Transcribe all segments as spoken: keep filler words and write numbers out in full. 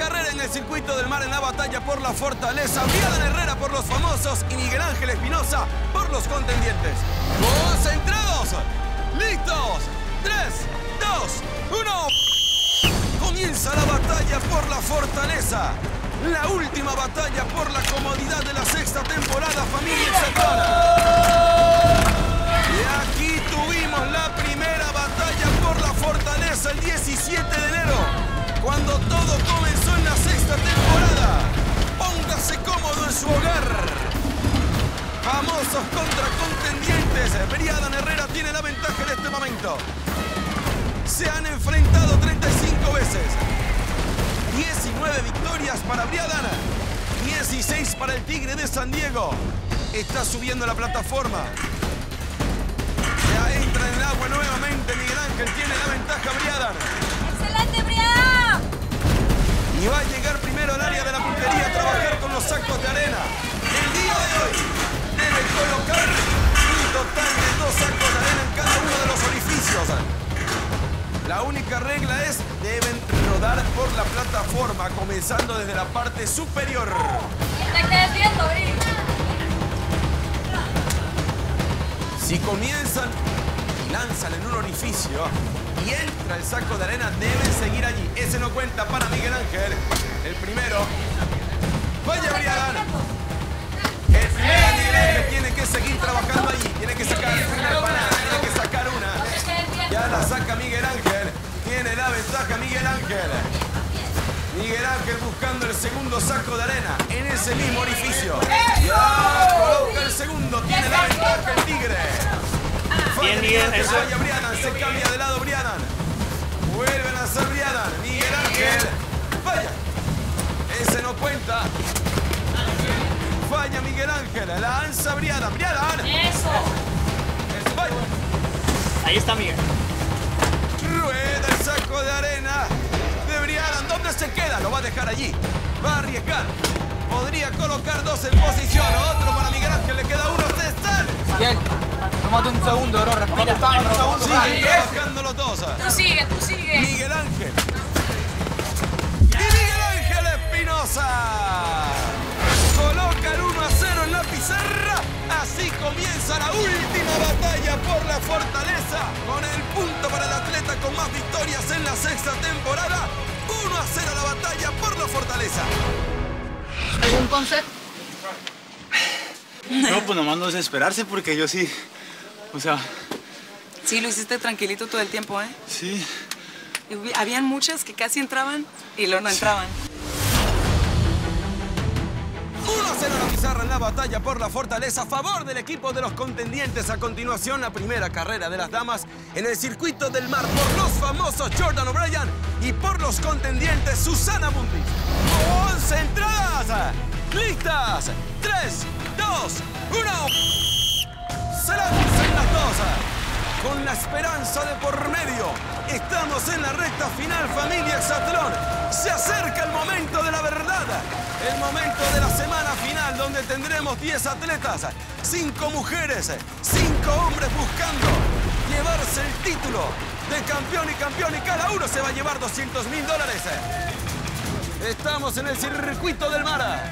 carrera en el circuito del mar en la batalla por la fortaleza. Briadan Herrera por los famosos y Miguel Ángel Espinosa por los contendientes. ¡Concentrados! ¡Listos! tres, dos, uno. Comienza la batalla por la fortaleza. La última batalla por la comodidad de la sexta temporada, familia Exatlón. Y aquí tuvimos la primera batalla por la fortaleza el diecisiete de enero, cuando todo comenzó en la sexta temporada. Póngase cómodo en su hogar. Famosos contra contendientes. Briadan Herrera tiene la ventaja en este momento. Se han enfrentado treinta y cinco veces. diecinueve victorias para Briadan, dieciséis para el Tigre de San Diego. Está subiendo la plataforma. Ya entra en el agua nuevamente Miguel Ángel. Tiene la ventaja Briadan. ¡Excelente, Briadan! Y va a llegar primero al área de la puntería a trabajar con los sacos de arena. El día de hoy debe colocar un total de dos sacos de arena en cada uno de los orificios. La única regla es deben rodar por la plataforma, comenzando desde la parte superior. ¡Está creciendo, Bri! Si comienzan y lanzan en un orificio y entra el saco de arena, deben seguir allí. Ese no cuenta para Miguel Ángel. El primero. ¡Vaya, Briadan! El primero Miguel Ángel tiene que seguir trabajando allí. Tiene que sacar una empanada, tiene que sacar una. Ya la saca Miguel Ángel. Tiene la ventaja Miguel Ángel. Miguel Ángel buscando el segundo saco de arena en ese mismo orificio. Ya coloca el segundo. Tiene la ventaja el Tigre. Bien, Miguel. Eso. Vaya Briadan, se cambia de lado Briadan. Vuelven a hacer Briadan. Miguel Ángel. Vaya. Ese no cuenta. Falla Miguel Ángel. Lanza Briadan. Briadan. ¡Eso! Vaya. Ahí está Miguel. Rueda el saco de arena de Briadan. ¿Dónde se queda? Lo va a dejar allí. Va a arriesgar. Podría colocar dos en posición. Otro para Miguel Ángel. Le queda uno. ¡Se están! Bien. Tómate un segundo, bro. Respira. Un segundo. Siguen trabajando los dos. Tú sigue, tú sigue. Miguel Ángel. Y Miguel Ángel Espinosa. Coloca el uno a cero en la pizarra. Así comienza la última batalla por la fortaleza. Con el punto para el atleta con más victorias en la sexta temporada. uno a cero la batalla por la fortaleza. ¿Algún consejo? No, pues nomás no desesperarse porque yo sí, o sea... Sí, lo hiciste tranquilito todo el tiempo, ¿eh? Sí. Y habían muchas que casi entraban y luego no entraban. uno a cero la pizarra en la batalla por la fortaleza a favor del equipo de los contendientes. A continuación, la primera carrera de las damas en el circuito del mar por los famosos Jordan O'Brien y por los contendientes Susana Mundis. ¡Concentradas! ¡Listas! tres, dos, uno. Se lanzan las dos. Con la esperanza de por medio. Estamos en la recta final, familia Exatlón. Se acerca el momento de la verdad. El momento de la semana final, donde tendremos diez atletas, cinco mujeres, cinco hombres buscando llevarse el título de campeón y campeón. Y cada uno se va a llevar doscientos mil dólares. Estamos en el circuito del mar.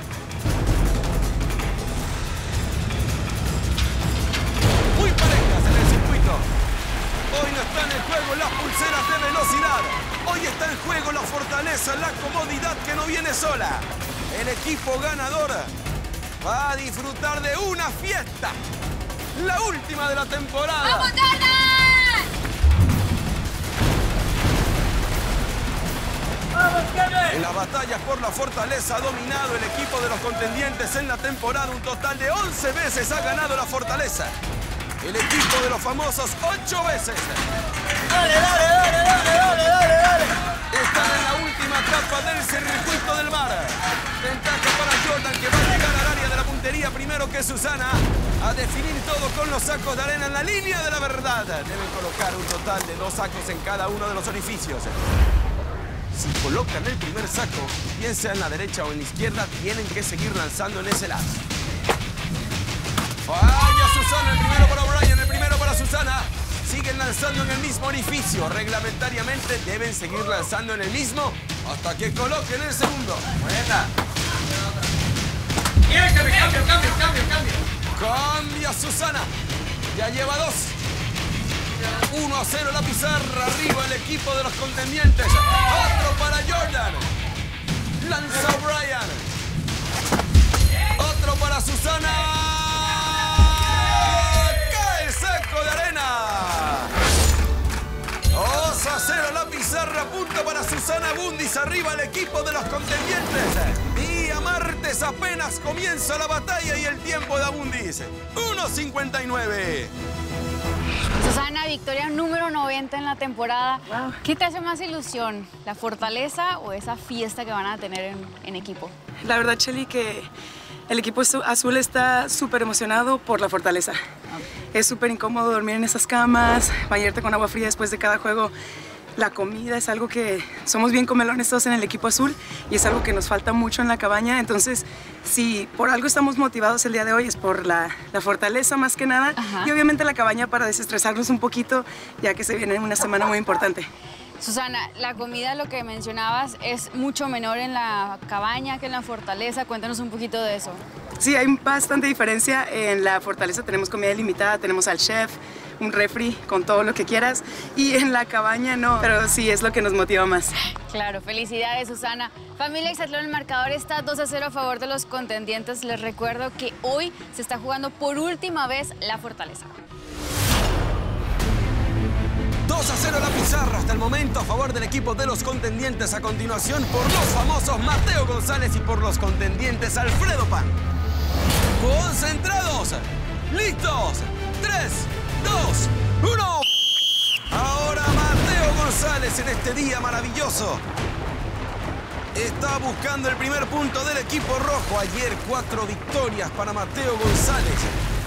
Muy parejas en el circuito. Hoy no están en juego las pulseras de velocidad. Hoy está en juego la fortaleza, la comodidad que no viene sola. El equipo ganador va a disfrutar de una fiesta. La última de la temporada. ¡Vamos, Jordan! En las batallas por la fortaleza ha dominado el equipo de los contendientes en la temporada. Un total de once veces ha ganado la fortaleza. El equipo de los famosos ocho veces. Dale, dale, dale, dale, dale, dale, dale. Están en la última etapa del circuito del mar. Ventaja para Jordan, que va a llegar al área de la puntería primero que Susana. A definir todo con los sacos de arena en la línea de la verdad. Deben colocar un total de dos sacos en cada uno de los orificios. Si colocan el primer saco, bien sea en la derecha o en la izquierda, tienen que seguir lanzando en ese lado. Falla Susana, el primero para O'Brien, el primero para Susana. siguen lanzando en el mismo orificio. Reglamentariamente deben seguir lanzando en el mismo hasta que coloquen el segundo. Buena. Cambio, cambio, cambio, cambio, cambio. Cambia Susana. Ya lleva dos. uno a cero la pizarra. Arriba el equipo de los contendientes. Otro para Jordan. Lanza Brian. Otro para Susana. Cae el saco de arena. dos a cero la pizarra. Punto para Susana Bundis. Arriba el equipo de los contendientes. Día martes apenas comienza la batalla y el tiempo de Abundis. uno cincuenta y nueve. Susana, victoria número noventa en la temporada. Wow. ¿Qué te hace más ilusión? ¿La fortaleza o esa fiesta que van a tener en, en equipo? La verdad, Chely, que el equipo azul está súper emocionado por la fortaleza. Es súper incómodo dormir en esas camas, bañarte con agua fría después de cada juego. La comida es algo que somos bien comelones todos en el equipo azul y es algo que nos falta mucho en la cabaña. Entonces, si por algo estamos motivados el día de hoy es por la, la fortaleza más que nada. Ajá. Y obviamente la cabaña para desestresarnos un poquito ya que se viene una semana muy importante. Susana, la comida, lo que mencionabas, es mucho menor en la cabaña que en la fortaleza. Cuéntanos un poquito de eso. Sí, hay bastante diferencia. En la fortaleza tenemos comida ilimitada, tenemos al chef, un refri con todo lo que quieras. Y en la cabaña no, pero sí es lo que nos motiva más. Claro, felicidades, Susana. Familia Exatlón, el marcador está dos a cero a favor de los contendientes. Les recuerdo que hoy se está jugando por última vez la fortaleza. dos a cero la pizarra hasta el momento a favor del equipo de los contendientes. A continuación, por los famosos Mateo González y por los contendientes Alfredo Pan. Concentrados, listos, tres, dos, uno. Ahora Mateo González en este día maravilloso está buscando el primer punto del equipo rojo. Ayer cuatro victorias para Mateo González.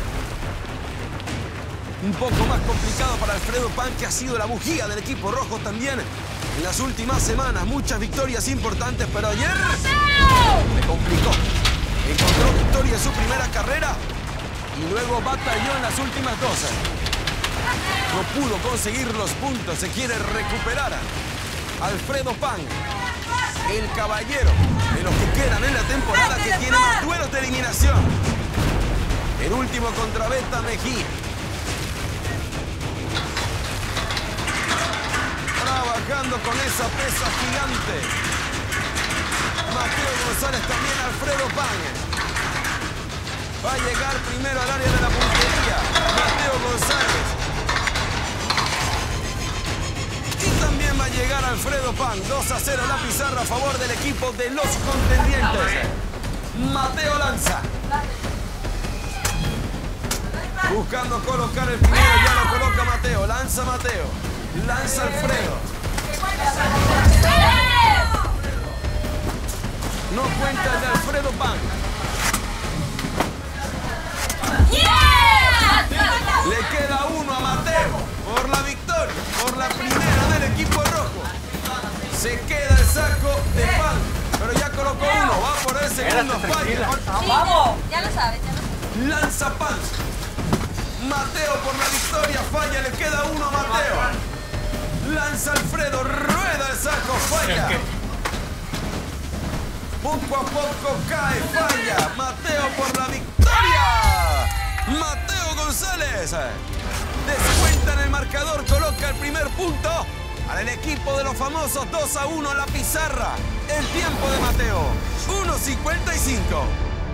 Un poco más complicado para Alfredo Pan, que ha sido la bujía del equipo rojo también en las últimas semanas. Muchas victorias importantes, pero ayer le complicó. Encontró victoria en su primera carrera y luego batalló en las últimas dos. No pudo conseguir los puntos, se quiere recuperar. Alfredo Pan, el caballero de los que quedan en la temporada, que tiene más duelos de eliminación. El último contra Beta Mejía. Trabajando con esa pesa gigante. Mateo González también, Alfredo Pan. Va a llegar primero al área de la puntería. Mateo González. Y también va a llegar Alfredo Pan. dos a cero la pizarra a favor del equipo de los contendientes. Mateo lanza. Buscando colocar el primero, ya lo coloca Mateo. Lanza Mateo. Lanza Alfredo. No cuenta el de Alfredo Pan. Le queda uno a Mateo por la victoria, por la primera del equipo rojo. Se queda el saco de Pan, pero ya colocó uno, va por el segundo, falla. ¡Vamos! Ya lo sabes, ya lo sabes. Lanza Pan. Mateo por la victoria, falla, le queda uno a Mateo. Lanza Alfredo, rueda el saco, falla. Poco a poco cae, falla. Mateo por la victoria. Mateo González descuenta en el marcador, coloca el primer punto para el equipo de los famosos. Dos a uno la pizarra. El tiempo de Mateo, uno cincuenta y cinco.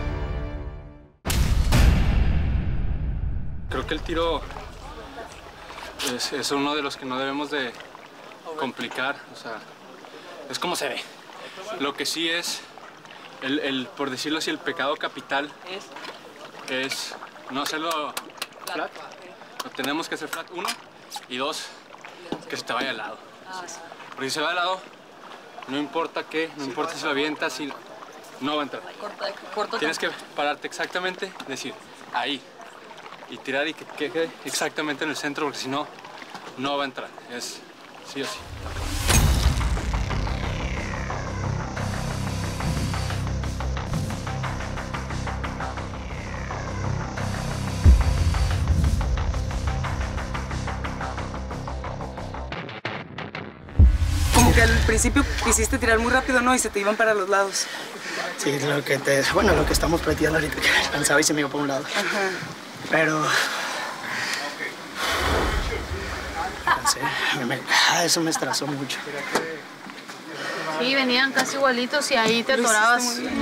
Creo que el tiro es, es uno de los que no debemos de complicar, o sea, es como se ve. Lo que sí es, el, el, por decirlo así, el pecado capital es no hacerlo flat. Lo tenemos que hacer flat, uno, y dos, que se te vaya al lado. Porque si se va al lado, no importa qué, no importa si lo avientas, si no va a entrar. Tienes que pararte exactamente, decir, ahí. Y tirar y que quede exactamente en el centro, porque si no, no va a entrar. Es sí o sí. al principio quisiste tirar muy rápido, ¿no? Y se te iban para los lados. Sí, lo que te, bueno, lo que estamos practicando ahorita, que pensaba y se me iba por un lado. Ajá. Pero... no sé, me, me, ah, eso me estresó mucho. Sí, venían casi igualitos y ahí te atorabas.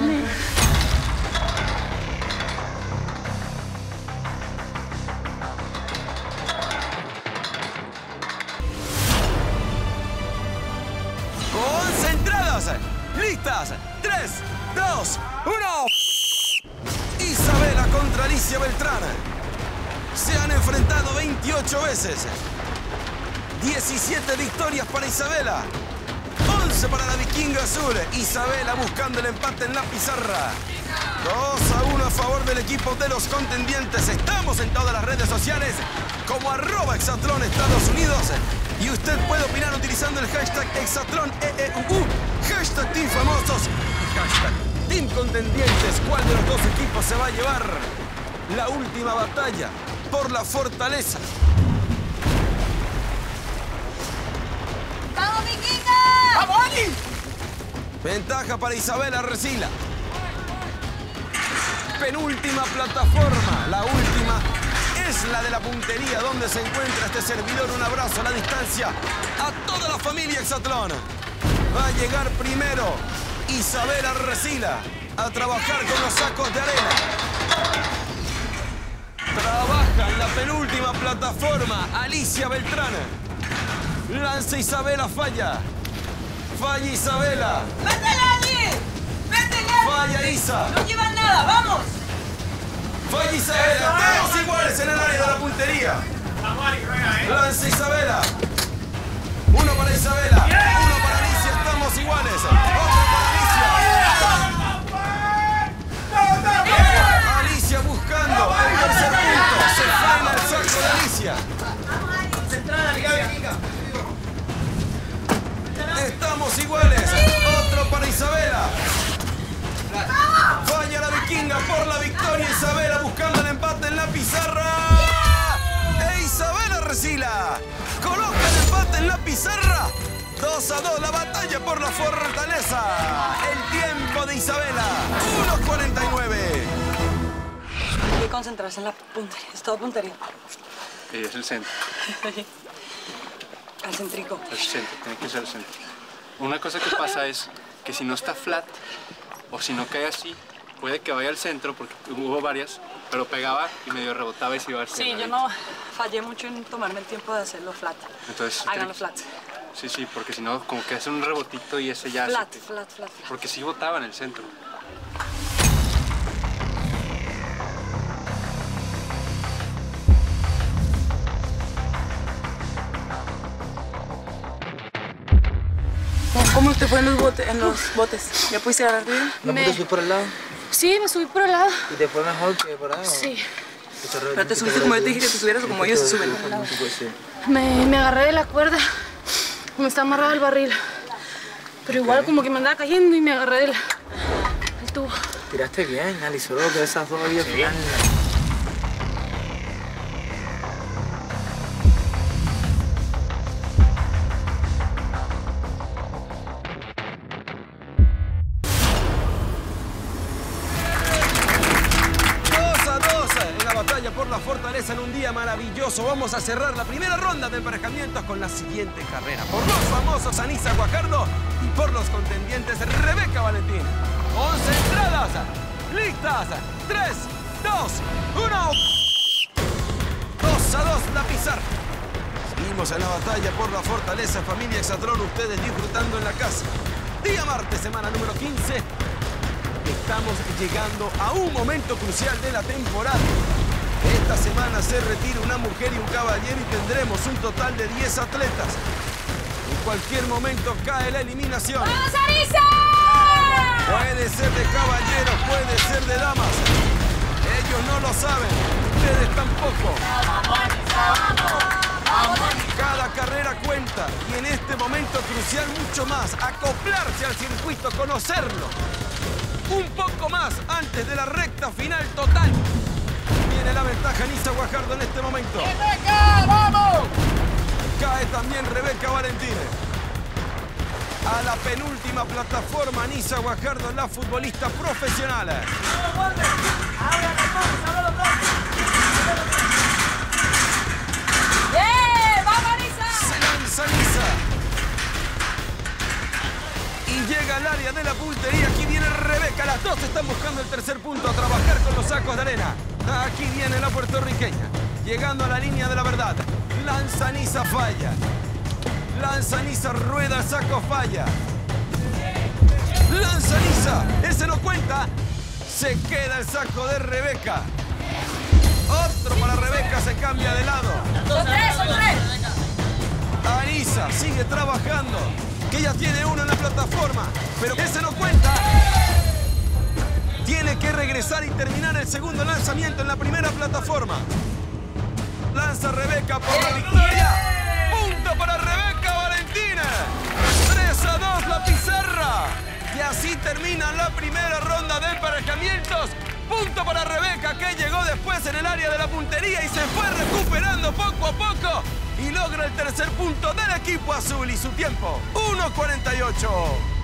Concentradas, listas, tres, dos, uno. Isabela contra Alicia Beltrán. Se han enfrentado veintiocho veces. diecisiete victorias para Isabela. once para la vikinga azul. Isabela buscando el empate en la pizarra. dos a uno a favor del equipo de los contendientes. Estamos en todas las redes sociales como arroba Exatlón Estados Unidos. Y usted puede opinar utilizando el hashtag Exatlón E E U U, hashtag Team Famosos y hashtag Team Contendientes. ¿Cuál de los dos equipos se va a llevar la última batalla por la fortaleza? ¡Vamos, vikinga! ¡Vamos, Ali! Ventaja para Isabela Resila. Penúltima plataforma, la última es la de la puntería, donde se encuentra este servidor. Un abrazo a la distancia a toda la familia Exatlón. Va a llegar primero Isabela Resila a trabajar con los sacos de arena. Trabaja en la penúltima plataforma Alicia Beltrán. Lanza Isabela, falla. Falla Isabela. ¡Métela, Ali! ¡Métela! Falla Isa. ¡No llevan nada! ¡Vamos! Falla Isabela. Todos iguales en el área de la puntería. Lanza Isabela. Uno para Isabela. Uno para Alicia. Estamos iguales. Otro para Alicia. Alicia buscando el tercer punto. Se frena el saco de Alicia. Estamos iguales. Otro para Isabela. Falla la vikinga por la victoria. Isabela buscando el empate en la pizarra. E Isabela Resila coloca el empate en la pizarra. dos a dos la batalla por la fortaleza. El tiempo de Isabela, uno cuarenta y nueve. Hay que concentrarse en la puntería. Es todo puntería. Y es el centro. Al centrico. El centro, tiene que ser el centro. Una cosa que pasa es que si no está flat o si no cae así, puede que vaya al centro, porque hubo varias, pero pegaba y medio rebotaba y se iba al centro. Sí, yo no fallé mucho en tomarme el tiempo de hacerlo flat. Entonces, háganlo flat. Sí, sí, porque si no, como que hace un rebotito y ese ya... Flat, te... flat, flat, flat. Porque sí botaba en el centro. ¿Cómo te fue en los, bote, en los botes? ¿Ya pudiste agarrar bien? ¿No Me- pudiste subir por el lado? Sí, me subí por el lado. ¿Y te fue mejor que por ahí? Sí. Pero te subiste como yo te dije que te subieras o como ellos se suben. Me, me agarré de la cuerda. Me está amarrado el barril. Pero igual como que me andaba cayendo y me agarré del, del tubo. Tiraste bien, Ali, solo que esas dos había final. Por la fortaleza en un día maravilloso. Vamos a cerrar la primera ronda de emparejamientos con la siguiente carrera. Por los famosos Anissa Guajardo y por los contendientes Rebeca Valentín. Concentradas, listas, tres, dos, uno. dos a dos la pizarra. Seguimos en la batalla por la fortaleza, familia Exatlón, ustedes disfrutando en la casa. Día martes, semana número quince. Estamos llegando a un momento crucial de la temporada. Esta semana se retira una mujer y un caballero y tendremos un total de diez atletas. En cualquier momento cae la eliminación. ¡Vamos, Arisa! Puede ser de caballeros, puede ser de damas. Ellos no lo saben, ustedes tampoco. Cada carrera cuenta y en este momento crucial mucho más. Acoplarse al circuito, conocerlo. Un poco más antes de la recta final total. Tiene la ventaja Anissa Guajardo en este momento. ¡Rebeca, vamos! Cae también Rebeca Valentín. a la penúltima plataforma. Anisa Guajardo, la futbolista profesional. ¡Bien! ¡Vamos, Anisa! Se lanza Anisa. Y llega al área de la puntería. Aquí viene Rebeca. Las dos están buscando el tercer punto a trabajar con los sacos de arena. Aquí viene la puertorriqueña. Llegando a la línea de la verdad. Lanza Anisa, falla. Lanza Anisa, rueda, el saco, falla. Lanza Anisa. Ese no cuenta. Se queda el saco de Rebeca. Otro para Rebeca, se cambia de lado. ¡Son tres, son tres! Anisa sigue trabajando. Que ella tiene uno en la plataforma. Pero ese no cuenta. Tiene que regresar y terminar el segundo lanzamiento en la primera plataforma. Lanza Rebeca por la victoria. Punto para Rebeca Valentina. tres a dos la pizarra. Y así termina la primera ronda de emparejamientos. Punto para Rebeca, que llegó después en el área de la puntería y se fue recuperando poco a poco. Y logra el tercer punto del equipo azul y su tiempo, uno cuarenta y ocho.